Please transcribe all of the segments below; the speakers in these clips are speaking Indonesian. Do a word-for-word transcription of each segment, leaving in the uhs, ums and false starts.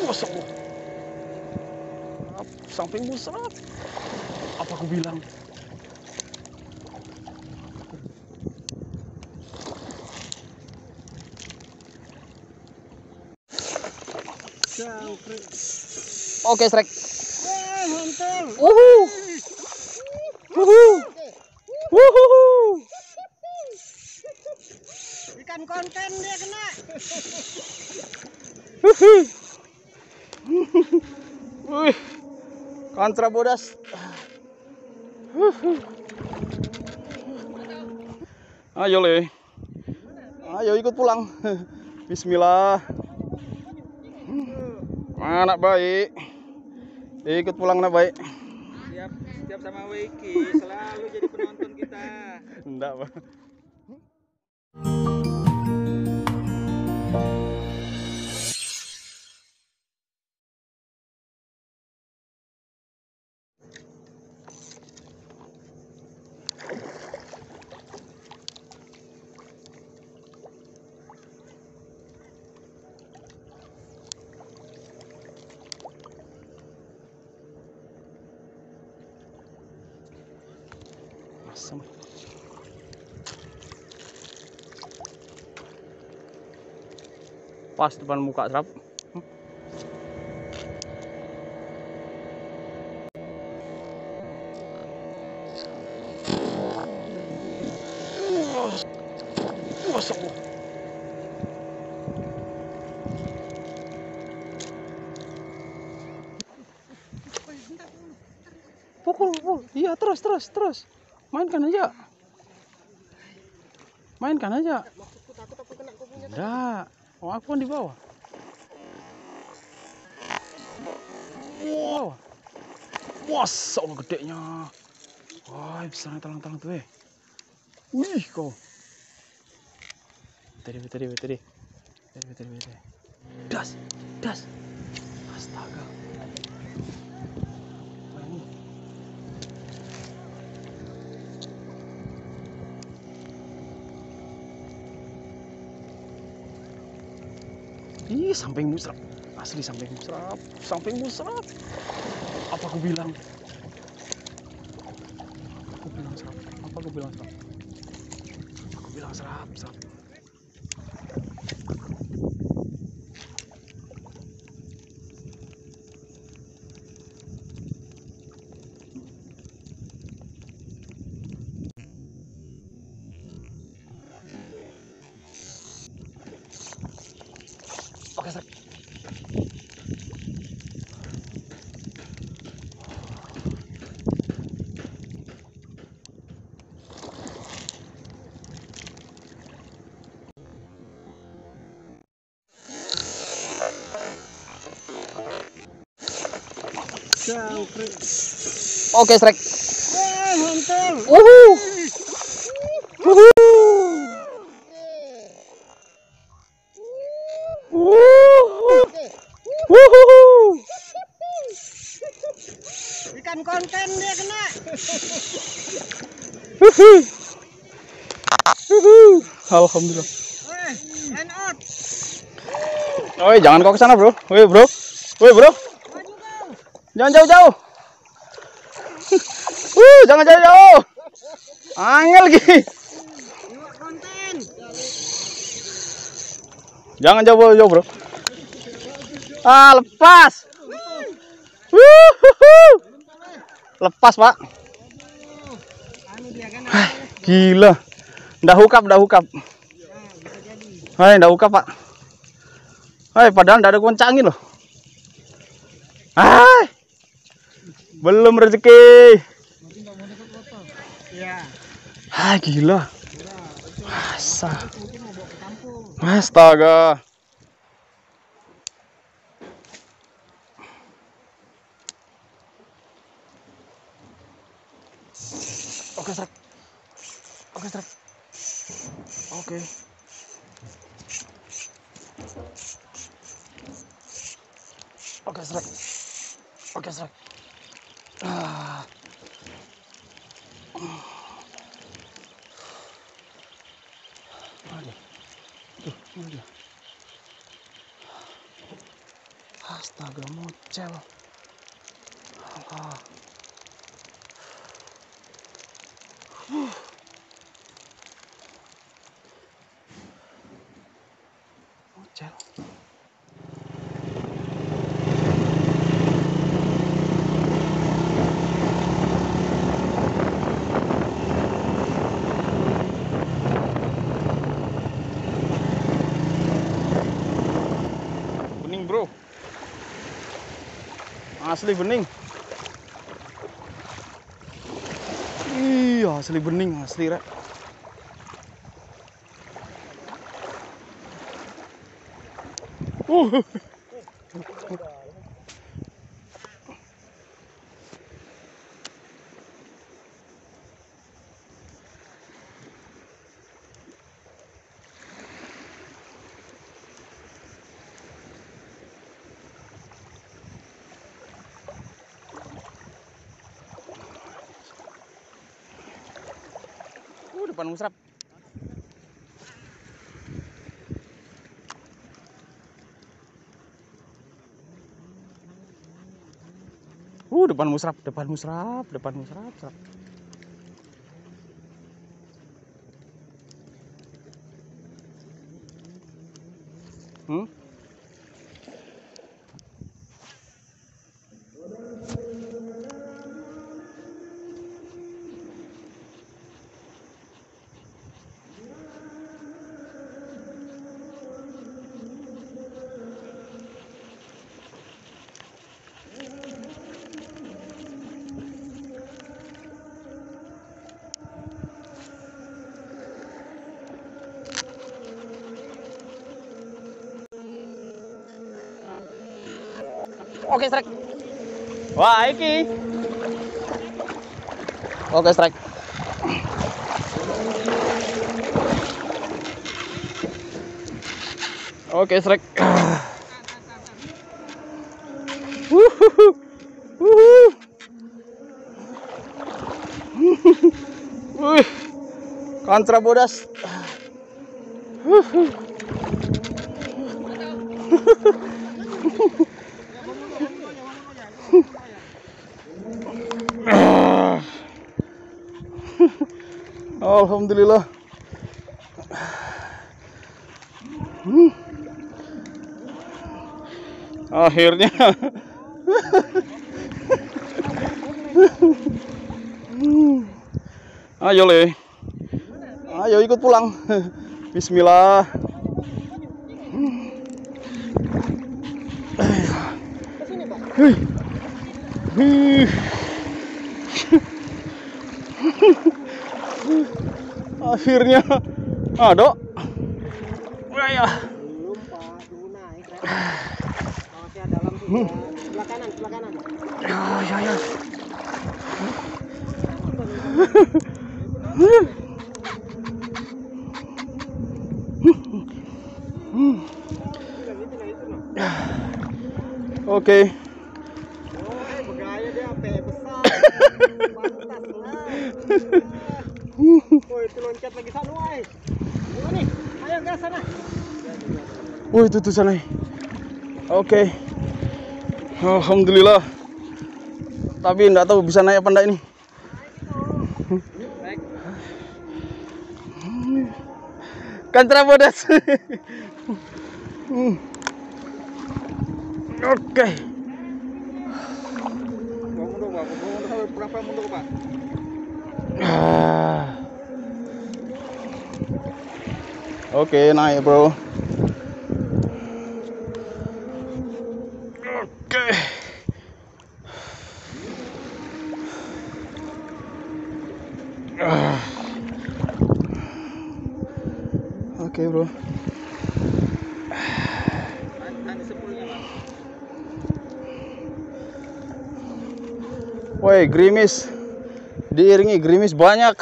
Masya Allah. Samping musrap. Apa aku bilang? Oke, strike. Uhu. Uhu. Uhu. Ikan konten dia kena. Wih, kontra bodas. Ayo le, ayo ikut pulang. Bismillah. Anak baik, ikut pulang anak baik. Siap, siap sama Wiki, selalu jadi penonton kita. Enggak, Pak. Asam. Pas depan muka serap. Masya Allah. Pukul, pukul. Iya, terus, terus, terus. Mainkan aja. Mainkan aja. Enggak. Oh, aku kan di bawah. Wow. Masya Allah gedenya. Wah, bisa talang-talang tuh eh. Wih, kau. Tadi, tadi, tadi. Tadi, tadi, tadi. Das, das. Astaga. Ih, samping musrap. Asli samping musrap. Samping musrap. Apa aku bilang? Aku bilang serap. Apa aku bilang serap? Aku bilang serap, serap. Oke, serap. Oke, strike. Uhu. Uhu. Uhu. Ikan konten dia kena. Alhamdulillah. Eh, line out. Oi, jangan kau ke sana, Bro. Woi, Bro. Woi, Bro. Maju kau. Jangan jauh-jauh. Uh, jangan jauh-jauh. Angel lagi. Iwak konten. Jangan jauh-jauh, Bro. Ah, lepas. Wuhuhu. Lepas, Pak. Anu dia kan. Gila. Ndak hukap, ndak hukap. Hai, ndak hukap, Pak. Hai, padahal ndak ada goncangin loh. Hai. Belum rezeki. Iya. Ah, gila. Masa. Astaga. Oke, strike. Oke, strike. Oke. Oke, strike. Oke, strike. Ah. Mana dia? Tuh, mana dia? Astaga, mocel. Alah. Huh. Mocel. Bening, bro. Asli bening. Iya, asli bening, asli rek. Uh. Uh, depan musrap. Uh, depan musrap, depan musrap, depan musrap, musrap. Hmm? Oke, strike. Wah, iki. Oke, strike. Oke, strike. Wuhuhu. Wuhu. Wih. Kontra bodas. Wuhu. Alhamdulillah. Hmm. Akhirnya. Ayo le. Ayo ikut pulang. Bismillah. Hih. Hih. Akhirnya ada. Ya. Belum Pak, tunggu naik. Masih dalam tuh. Sebelah kanan, sebelah kanan. Ya, ya, ya. Oke. Oh, bergaya dia P besar. Pantas lah. Oh, itu loncat lagi sana, woi. Ayo nih, ayo ke sana. Oh, itu tuh sana. Oke. Alhamdulillah. Tapi enggak tahu bisa naik apa enggak ini. Kontra bodas. Oke. Mundur, Pak. Mundur, berapa mundur, Pak? Oke, naik, bro. Oke. Oke, bro. Woi, gerimis. Diiringi gerimis banyak.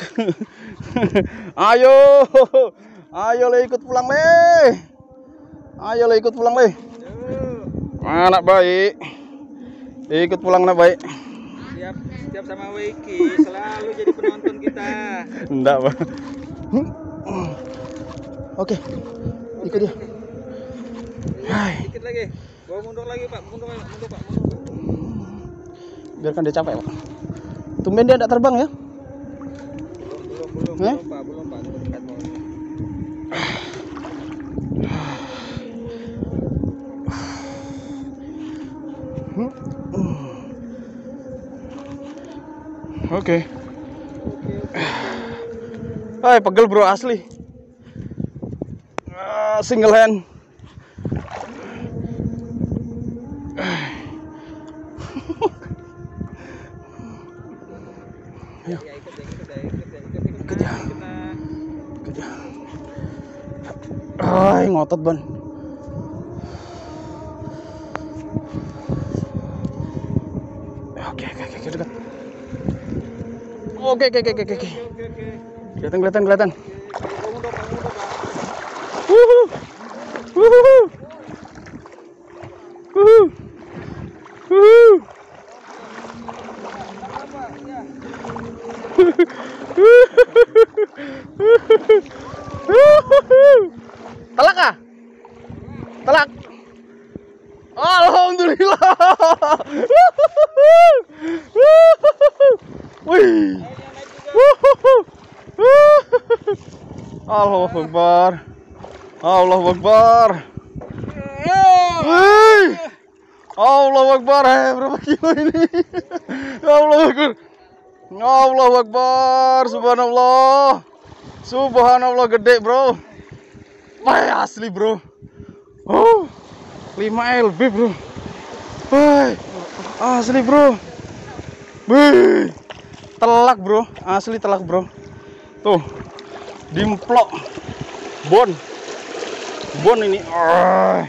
Ayo. Ayo le ikut pulang le. Ayo le ikut pulang le. Anak baik. Ikut pulang anak baik. Siap, siap sama Wiki, selalu jadi penonton kita. Enggak, Pak. Oke. Ikut dia. Hai. Dikit lagi. Bawa mundur lagi Pak, mundur Pak, mundur Pak, mundur Pak. Biarkan dia capek, Pak. Tumben dia tidak terbang ya? Belum, belum, belum, Eh? belum Pak, belum Pak, tunggu dekat Pak. Oke. Hai, pegel bro asli. Ah, single hand. Ya, ikut ya, ikut ya, ikut ya, ikut, ikut, Ikut ya. ikut nah. Ikut ya. Ay, ngotot ban. Oke, oke, oke, dekat. Oke, oke, oke, oke, oke. Oke, oke. Kelihatan, kelihatan, kelihatan. Bawa mundur Pak, mundur Pak. Wuhu. Wuhu. Wuhu. Wuhu. Telak ah? Telak. Alhamdulillah. Wih. Allahu Akbar. Allahu Akbar. Wih. Allahu Akbar. Eh, berapa kilo ini? Allahu Akbar. Allahu Akbar. Subhanallah. Subhanallah, gede bro. Wah, asli bro. Oh, lima L B bro. Wah, asli bro. Wih, telak bro. Asli telak bro. Tuh, dimplok. Bon. Bon ini. Ah.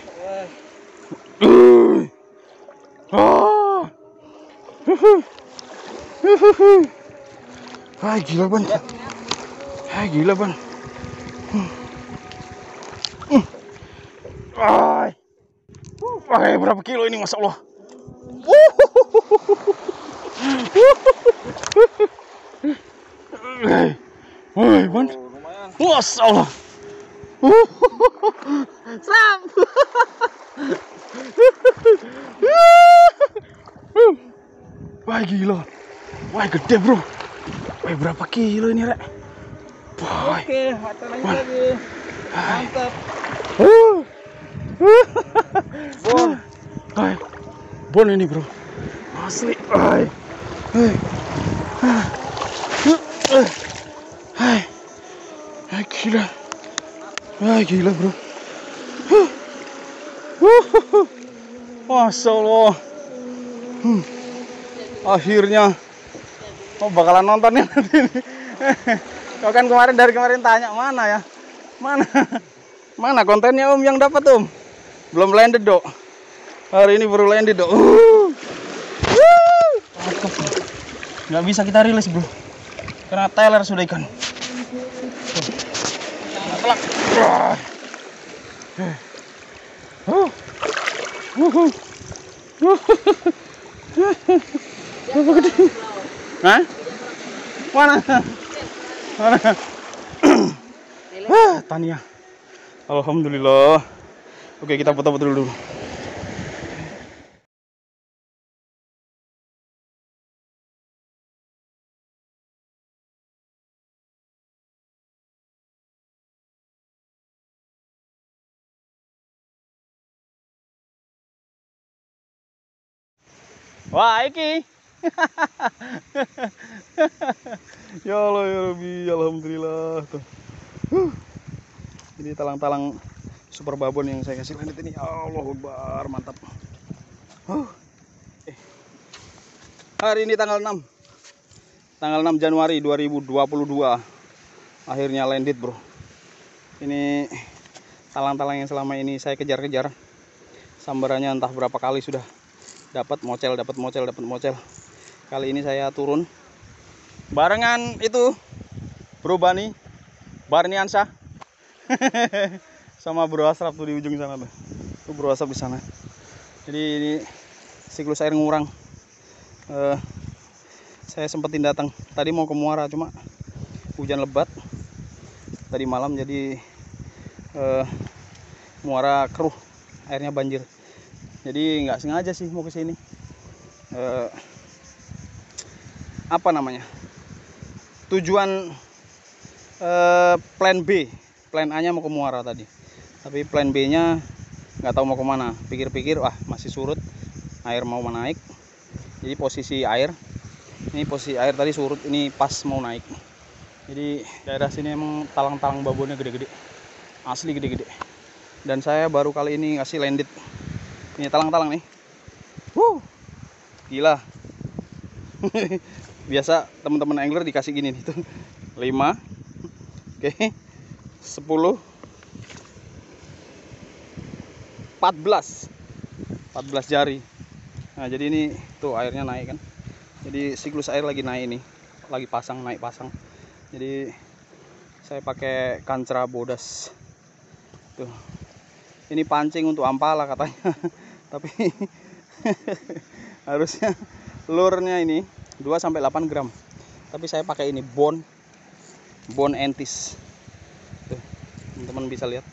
Uh. Ah. Ah, gila ban. Ah, gila ban. Ah. Ah, berapa kilo ini Masya Allah. Woi, ban. Masya Allah. Sam. Wah, gila. Wah, gede bro. Wah, berapa kilo ini rek? Wah. Oke, mata lagi lagi. Mantap. Bon. Hai. Bon ini bro. Asli. Hai. Hai. Hai. Hai, gila. Hai, gila bro. Masya Allah. Hmm. Akhirnya. Oh, bakalan nontonnya nanti ini. Kau kan kemarin dari kemarin tanya mana ya? Mana? Mana kontennya Om yang dapat Om? Belum landed dok. Hari ini baru landed dok. Uh. Uh. Nggak bisa kita rilis bro. Karena teler sudah ikan. Telak. Uh. Uh. Berapa gede? Hah? Mana? Mana? Ah, Tania. Alhamdulillah. Oke, kita foto-foto dulu. Wah, iki. Ya Allah ya Rabbi, alhamdulillah tuh. Huh. Ini talang-talang super babon yang saya kasih landed ini. Allahu Akbar, mantap. Huh. Eh. Hari ini tanggal enam. Tanggal enam Januari dua ribu dua puluh dua. Akhirnya landed, bro. Ini talang-talang yang selama ini saya kejar-kejar. Sambarannya entah berapa kali sudah dapat mocel, dapat mocel, dapat mocel. Kali ini saya turun barengan itu Bro Bani, Barniansyah, sama Bro Asraf tuh di ujung sana tuh. Tuh Bro Asraf di sana. Jadi ini siklus air ngurang. Uh, saya sempetin datang. Tadi mau ke muara cuma hujan lebat tadi malam, jadi uh, muara keruh, airnya banjir. Jadi nggak sengaja sih mau ke sini. Eh, apa namanya? Tujuan eh, plan B, plan A-nya mau ke Muara tadi. Tapi plan B-nya nggak tahu mau kemana. Pikir-pikir, wah masih surut, air mau menaik. Jadi posisi air, ini posisi air tadi surut, ini pas mau naik. Jadi daerah sini emang talang-talang babonnya gede-gede, asli gede-gede. Dan saya baru kali ini ngasih landed. Ini talang-talang nih. Wuh, gila. Biasa teman-teman angler dikasih gini nih tuh. lima. Oke. sepuluh. empat belas. empat belas jari. Nah, jadi ini tuh airnya naik kan. Jadi siklus air lagi naik nih. Lagi pasang, naik pasang. Jadi saya pakai kancra bodas. Tuh. Ini pancing untuk ampala katanya. Tapi harusnya lurnya ini dua sampai delapan gram. Tapi saya pakai ini bone bone entis. Tuh, teman-teman bisa lihat.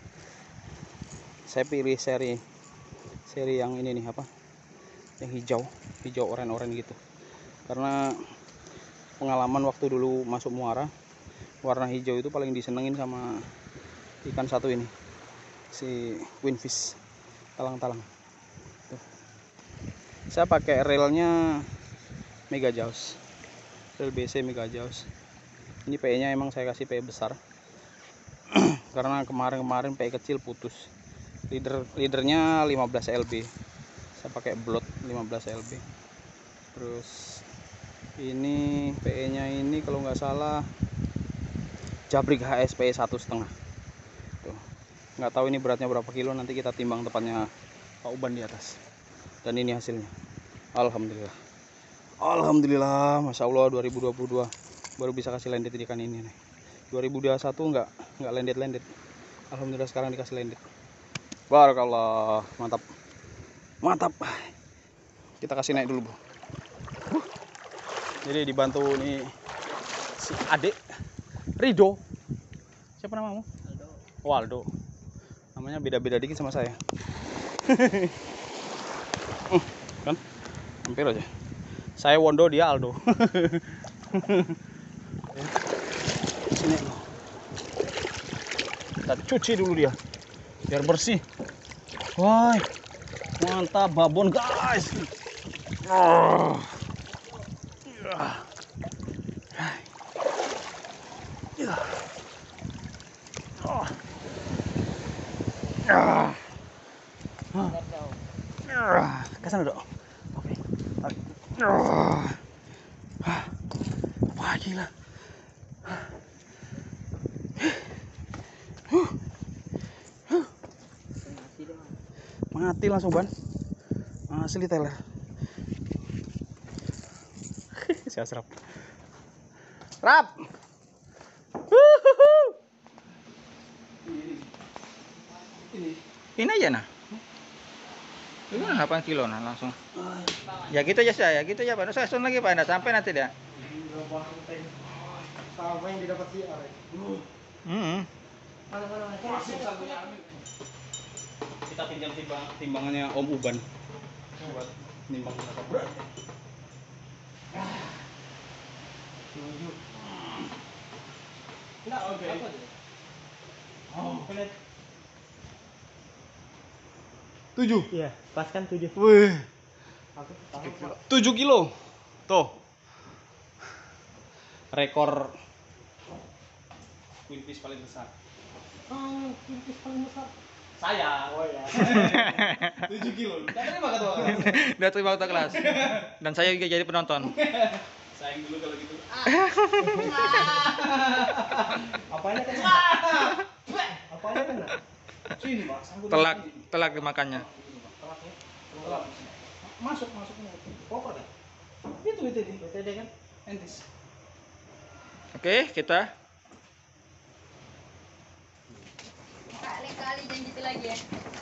Saya pilih seri seri yang ini nih, apa? Yang hijau, hijau oren-oren gitu. Karena pengalaman waktu dulu masuk Muara, warna hijau itu paling disenengin sama ikan satu ini, si queenfish, talang-talang. Tuh. Saya pakai relnya Mega Jaws, rel B C Mega Jaws. Ini P E nya emang saya kasih P E besar karena kemarin-kemarin P E kecil putus. Leader leadernya lima belas L B, saya pakai blot lima belas L B. Terus ini P E nya ini kalau nggak salah Jabrik H S P E satu setengah. Tuh, nggak tahu ini beratnya berapa kilo, nanti kita timbang tepatnya Pak Uban di atas. Dan ini hasilnya, alhamdulillah, alhamdulillah, masya Allah. Dua ribu dua puluh dua baru bisa kasih landed ikan ini nih. dua ribu dua puluh satu nggak nggak landed landed, alhamdulillah sekarang dikasih landed. Barakallah, mantap, mantap. Kita kasih naik dulu, Bu. Uh. Jadi dibantu nih si adik Rido. Siapa namamu? Aldo. Oh, Aldo. Namanya beda-beda dikit sama saya. uh, kan? Hampir aja. Saya Wondo, dia Aldo. Sini. Kita cuci dulu dia, biar bersih. Wah, mantap babon guys. Oh. Ya. Oh. Ah. Ah. Kesana dok. Oke. Tarik. Ah. Ah. Wah, gila. Huh. Huh. Mati langsung ban. Asli teler. Saya serap. Rap. Ini. Ini aja nah. Itu delapan kilo nah langsung. Ya gitu aja saya, gitu aja Pak. Saya sun lagi Pak, enggak sampai nanti dia. Sama yang didapat si Are. Hmm. Kita pinjam timbang, timbangannya Om Uban buat nimbang berapa berat. Enggak, oke. Oh, Pelet. tujuh. Iya, pas kan tujuh. Wih, Aku tahu, Pak. tujuh kilo. Tuh. Rekor queenfish paling besar. Oh, queenfish paling besar. Saya. Oh ya. tujuh kilo. Enggak terima kata orang. Udah terima auto kelas. Dan saya juga jadi penonton. Sayang dulu kalau gitu. Apanya kena? Apanya kena? Sini, Pak. Sangkut Telak, di sini. telak dimakannya. Telak ya. Telak. Masuk, masuk nih. Koper dah. Itu itu B T D kan? entis. Oke, kita Kali-kali jangan gitu lagi ya.